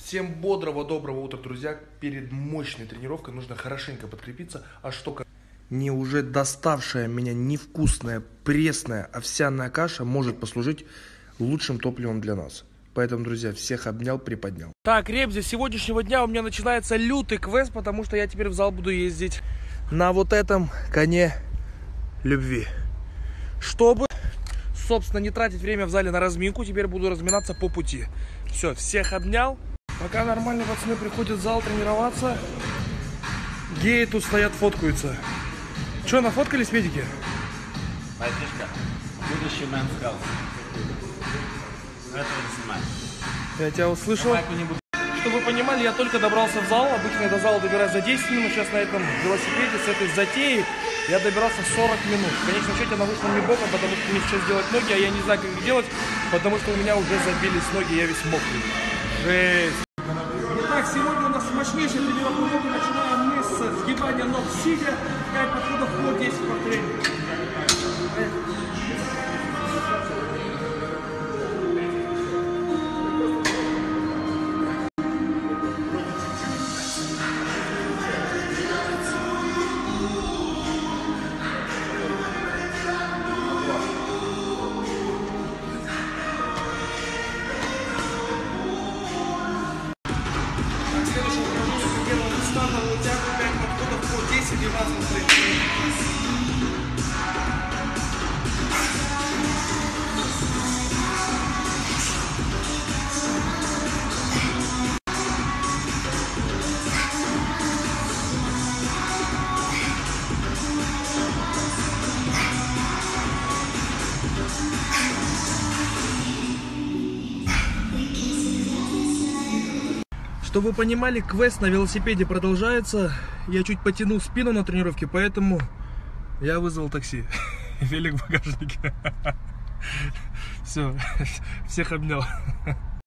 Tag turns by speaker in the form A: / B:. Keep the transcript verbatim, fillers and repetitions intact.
A: Всем бодрого, доброго утра, друзья. Перед мощной тренировкой нужно хорошенько подкрепиться. А что, не уже доставшая меня невкусная, пресная овсяная каша может послужить лучшим топливом для нас. Поэтому, друзья, всех обнял, приподнял. Так, ребзи, с сегодняшнего дня у меня начинается лютый квест, потому что я теперь в зал буду ездить на вот этом коне любви. Чтобы, собственно, не тратить время в зале на разминку, теперь буду разминаться по пути. Все, всех обнял. Пока нормальные пацаны приходят в зал тренироваться, геи тут стоят, фоткаются. Че, нафоткались, медики?
B: Братишка, будущий Men's Health. Этого не снимай.
A: Я тебя услышал. Чтобы вы понимали, я только добрался в зал. Обычно я до зала добираюсь за десять минут. Сейчас на этом велосипеде с этой затеей я добирался сорок минут. В конечном счете она вышла мне боком, потому что мне сейчас делать ноги, а я не знаю, как их делать, потому что у меня уже забились ноги, я весь мокрый. Жесть. Итак, сегодня у нас мощнейшая тренировка. Начинаем мы с сгибания ног сидя. пять подходов по десять повторений. Чтобы вы понимали, квест на велосипеде продолжается. Я чуть потянул спину на тренировке, поэтому я вызвал такси. Велик в багажнике. Все, всех обнял.